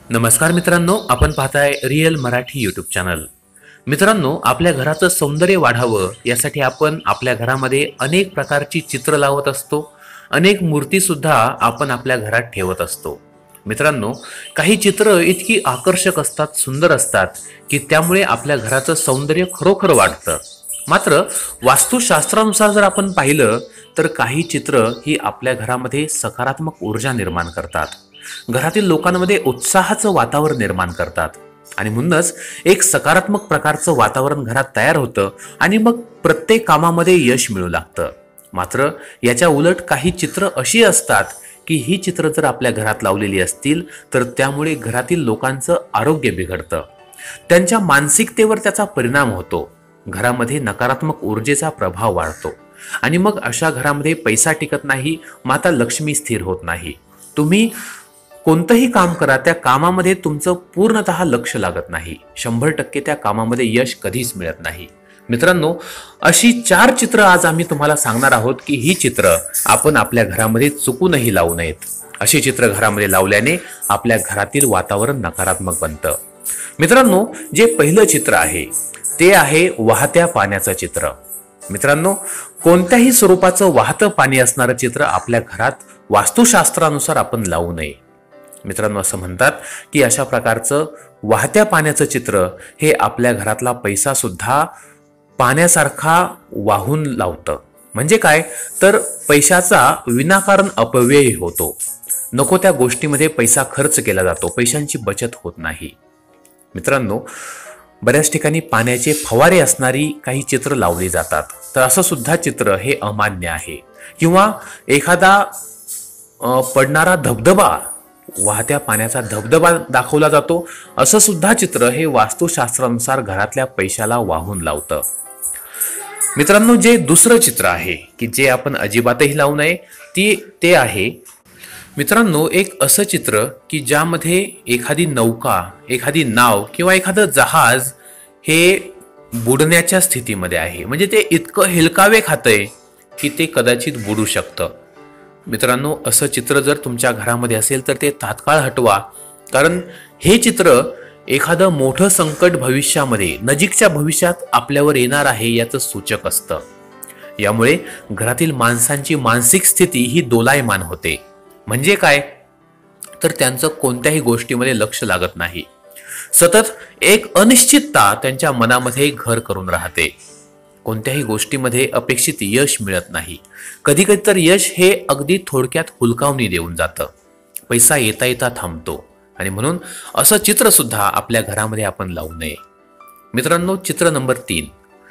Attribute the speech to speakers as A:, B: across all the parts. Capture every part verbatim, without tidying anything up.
A: नमस्कार मित्रांनो, आपण पाहताय रिअल मराठी यूट्यूब चॅनल. मित्रांनो, आपल्या घराचं सौंदर्य वाढावं यासाठी आपण आपल्या घरामध्ये अनेक प्रकारची चित्र लावत असतो. अनेक मूर्ती सुद्धा आपण आपल्या घरात ठेवत असतो. मित्रांनो, काही चित्र इतकी आकर्षक असतात, सुंदर असतात की त्यामुळे आपल्या घराचं सौंदर्य खरोखर वाढतं. मात्र वास्तुशास्त्रानुसार जर आपण पाहिलं तर काही चित्र ही आपल्या घरामध्ये सकारात्मक ऊर्जा निर्माण करतात, घरातील लोकांमध्ये उत्साहाचं वातावरण निर्माण करतात आणि म्हणूनच एक सकारात्मक प्रकारचं वातावरण घरात तयार होतं आणि मग प्रत्येक कामामध्ये यश मिळू लागतं. मात्र याच्या उलट काही चित्र अशी असतात की ही चित्र जर आपल्या घरात लावलेली असतील तर त्यामुळे घरातील लोकांचं आरोग्य बिघडतं, त्यांच्या मानसिकतेवर त्याचा परिणाम होतो, घरामध्ये नकारात्मक ऊर्जेचा प्रभाव वाढतो आणि मग अशा घरामध्ये पैसा टिकत नाही, माता लक्ष्मी स्थिर होत नाही. तुम्ही कोणतंही काम करा, त्या कामामध्ये तुमचं पूर्णतः लक्ष लागत नाही, शंभर टक्के त्या कामामध्ये यश कधीच मिळत नाही. मित्रांनो, अशी चार चित्र आज आम्ही तुम्हाला सांगणार आहोत की ही चित्र आपण आपल्या घरामध्ये चुकूनही लावू नयेत. अशी चित्र घरामध्ये लावल्याने आपल्या घरातील वातावरण नकारात्मक बनतं. मित्रांनो, जे पहिलं चित्र आहे ते आहे वाहत्या पाण्याचं चित्र. मित्रांनो, कोणत्याही स्वरूपाचं वाहतं पाणी असणारं चित्र आपल्या घरात वास्तुशास्त्रानुसार आपण लावू नये. मित्रांनो, असं म्हणतात की अशा प्रकारचं वाहत्या पाण्याचं चित्र हे आपल्या घरातला पैसा सुद्धा पाण्यासारखा वाहून लावतं. म्हणजे काय तर पैशाचा विनाकारण अपव्यय होतो, नको त्या गोष्टीमध्ये पैसा खर्च केला जातो, पैशांची बचत होत नाही. मित्रांनो, बऱ्याच ठिकाणी पाण्याचे फवारे असणारी काही चित्र लावली जातात, तर असं सुद्धा चित्र हे अमान्य आहे. किंवा एखादा पडणारा धबधबा, वाहत्या पाण्याचा धबधबा दाखवला जातो, असं सुद्धा चित्र हे वास्तुशास्त्रानुसार घरातल्या पैशाला वाहून लावतं. मित्रांनो, जे दुसरं चित्र आहे की जे आपण अजिबातही लावू नये ती ते आहे मित्रांनो एक असं चित्र की ज्यामध्ये एखादी नौका, एखादी नाव किंवा एखादं जहाज हे बुडण्याच्या स्थितीमध्ये आहे, म्हणजे ते इतकं हेलकावे खातंय की ते कदाचित बुडू शकतं. मित्रांनो, असं चित्र जर तुमच्या घरामध्ये असेल तर ते तात्काळ हटवा, कारण हे चित्र एखादं मोठं संकट भविष्यामध्ये, नजीकच्या भविष्यात आपल्यावर येणार आहे याचं सूचक असतं. यामुळे घरातील माणसांची मानसिक स्थिती ही दोलायमान होते. म्हणजे काय तर त्यांचं कोणत्याही गोष्टीमध्ये लक्ष लागत नाही, सतत एक अनिश्चितता त्यांच्या मनामध्ये घर करून राहते, कोणत्याही गोष्टीमध्ये अपेक्षित यश मिळत नाही. कधी कधी तर यश हे अगदी थोडक्यात हुलकावणी देऊन जातं, पैसा येता येता थांबतो आणि म्हणून असं चित्र सुद्धा आपल्या घरामध्ये आपण लावू नये. मित्रांनो, चित्र नंबर तीन,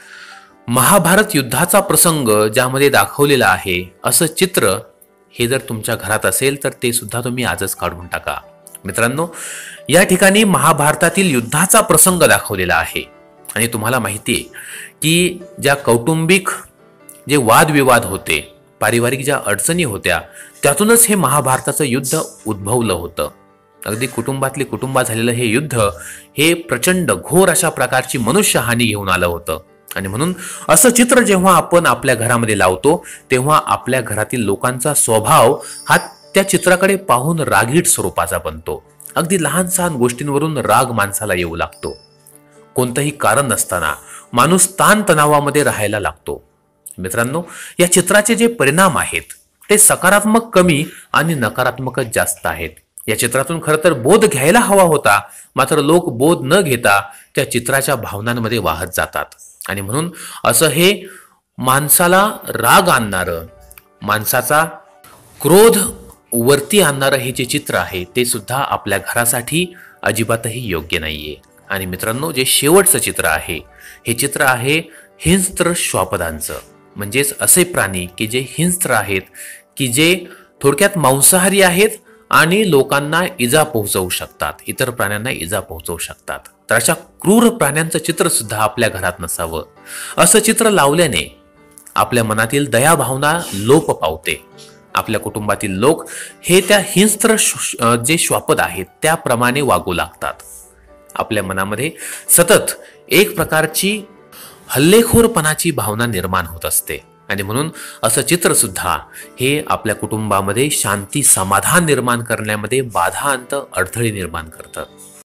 A: महाभारत युद्धाचा प्रसंग ज्यामध्ये दाखवलेला आहे असं चित्र हे जर तुमच्या घरात असेल तर ते सुद्धा तुम्ही आजच काढून टाका. मित्रांनो, या ठिकाणी महाभारतातील युद्धाचा प्रसंग दाखवलेला आहे आणि तुम्हाला माहिती आहे की ज्या कौटुंबिक जे वादविवाद होते, पारिवारिक ज्या अडचणी होत्या, त्यातूनच हे महाभारताचं युद्ध उद्भवलं होतं. अगदी कुटुंबातली कुटुंबा झालेलं हे युद्ध हे प्रचंड घोर अशा प्रकारची मनुष्यहानी घेऊन आलं होतं आणि म्हणून असं चित्र जेव्हा आपण आपल्या घरामध्ये लावतो तेव्हा आपल्या घरातील लोकांचा स्वभाव हा त्या चित्राकडे पाहून रागीट स्वरूपाचा बनतो. अगदी लहान सहान गोष्टींवरून राग माणसाला येऊ लागतो. कोणतंही कारण नसताना माणूस ताण तणावामध्ये राहायला लागतो. मित्रांनो, या चित्राचे जे परिणाम आहेत ते सकारात्मक कमी आणि नकारात्मकच जास्त आहेत. या चित्रातून खरं तर बोध घ्यायला हवा होता, मात्र लोक बोध न घेता त्या चित्राच्या भावनांमध्ये वाहत जातात आणि म्हणून असं हे माणसाला राग आणणारं, माणसाचा क्रोध वरती आणणारं हे जे चित्र आहे ते सुद्धा आपल्या घरासाठी अजिबातही योग्य नाहीये. आणि मित्रांनो, जे शेवटचं चित्र आहे हे चित्र आहे हिंस्त्र श्वापदांचं, म्हणजेच असे प्राणी की जे हिंस्त्र आहेत, की जे थोडक्यात मांसाहारी आहेत आणि लोकांना इजा पोहोचवू शकतात, इतर प्राण्यांना इजा पोहोचवू शकतात. तर अशा क्रूर प्राण्यांचं चित्र सुद्धा आपल्या घरात नसावं. असं चित्र लावल्याने आपल्या मनातील दया भावना लोप पावते. आपल्या कुटुंबातील लोक हे त्या हिंस्त्र जे श्वापद आहेत त्याप्रमाणे वागू लागतात. आपल्या मनामध्ये सतत एक प्रकारची हल्लेखोरपणाची भावना निर्माण होत असते आणि म्हणून असं चित्रसुद्धा हे आपल्या कुटुंबामध्ये शांती समाधान निर्माण करण्यामध्ये बाधा आणतं, अडथळे निर्माण करतं.